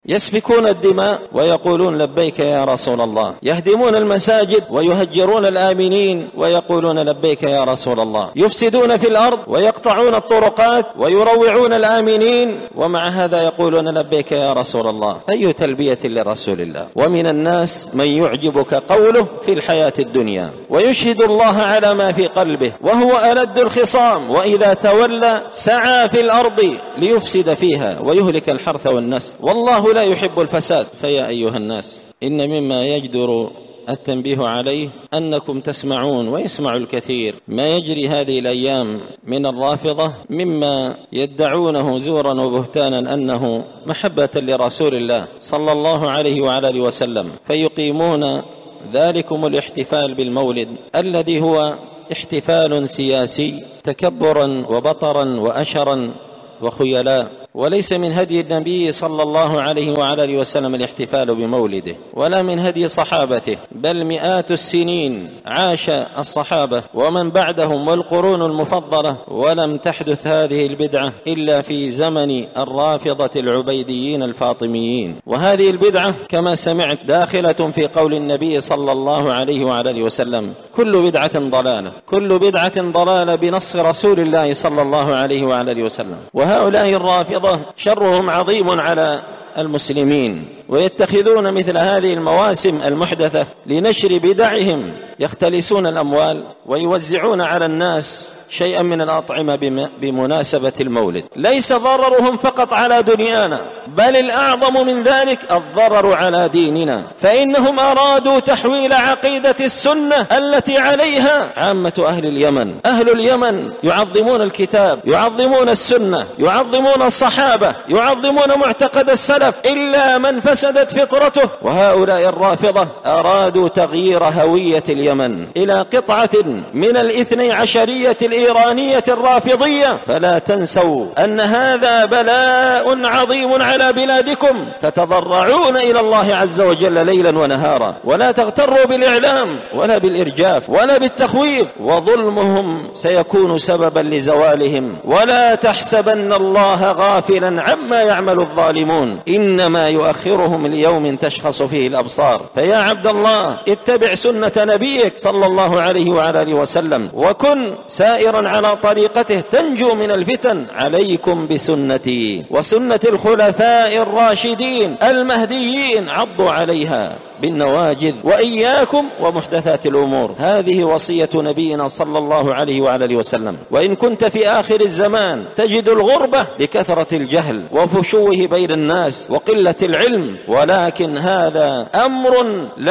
يسفكون الدماء ويقولون لبيك يا رسول الله، يهدمون المساجد ويهجرون الآمنين ويقولون لبيك يا رسول الله، يفسدون في الأرض ويقطعون الطرقات ويروعون الآمنين، ومع هذا يقولون لبيك يا رسول الله. أي تلبية لرسول الله. ومن الناس من يعجبك قوله في الحياة الدنيا ويشهد الله على ما في قلبه وهو ألد الخصام، وإذا تولى سعى في الأرض ليفسد فيها ويهلك الحرث والنسل، والله لا يحب الفساد. فيا أيها الناس، إن مما يجدر التنبيه عليه أنكم تسمعون ويسمع الكثير ما يجري هذه الأيام من الرافضة مما يدعونه زورا وبهتانا أنه محبة لرسول الله صلى الله عليه وعلى آله وسلم، فيقيمون ذلكم الاحتفال بالمولد الذي هو احتفال سياسي تكبرا وبطرا وأشرا وخيلاء، وليس من هدي النبي صلى الله عليه وعلى آله وسلم الاحتفال بمولده، ولا من هدي صحابته، بل مئات السنين عاش الصحابة ومن بعدهم والقرون المفضلة ولم تحدث هذه البدعة إلا في زمن الرافضة العبيديين الفاطميين. وهذه البدعة كما سمعت داخلة في قول النبي صلى الله عليه وعلى آله وسلم: كل بدعة ضلالة، كل بدعة ضلالة بنص رسول الله صلى الله عليه وعلى آله وسلم. وهؤلاء الرافضة شرهم عظيم على المسلمين، ويتخذون مثل هذه المواسم المحدثة لنشر بدعهم، يختلسون الأموال ويوزعون على الناس شيئا من الأطعمة بمناسبة المولد. ليس ضررهم فقط على دنيانا، بل الأعظم من ذلك الضرر على ديننا، فإنهم أرادوا تحويل عقيدة السنة التي عليها عامة أهل اليمن. أهل اليمن يعظمون الكتاب، يعظمون السنة، يعظمون الصحابة، يعظمون معتقد السلف، إلا من فسدت فطرته. وهؤلاء الرافضة أرادوا تغيير هوية اليمن إلى قطعة من الاثني عشرية الإيرانية الرافضية. فلا تنسوا أن هذا بلاء عظيم على بلادكم، تتضرعون إلى الله عز وجل ليلا ونهارا، ولا تغتروا بالإعلام ولا بالإرجاف ولا بالتخويف، وظلمهم سيكون سببا لزوالهم. ولا تحسبن الله غافلا عما يعمل الظالمون، إنما يؤخرهم ليوم تشخص فيه الأبصار. فيا عبد الله، اتبع سنة نبيك صلى الله عليه وعلى آله وسلم، وكن سائرا على طريقته تنجو من الفتن. عليكم بسنتي وسنة الخلفاء الراشدين المهديين، عضوا عليها بالنواجذ، وإياكم ومحدثات الأمور. هذه وصية نبينا صلى الله عليه وعلى آله وسلم. وإن كنت في آخر الزمان تجد الغربة لكثرة الجهل وفشوه بين الناس وقلة العلم، ولكن هذا أمر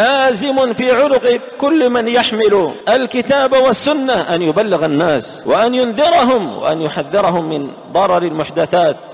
لازم في عنق كل من يحمل الكتاب والسنة، أن يبلغ الناس وأن ينذرهم وأن يحذرهم من ضرر المحدثات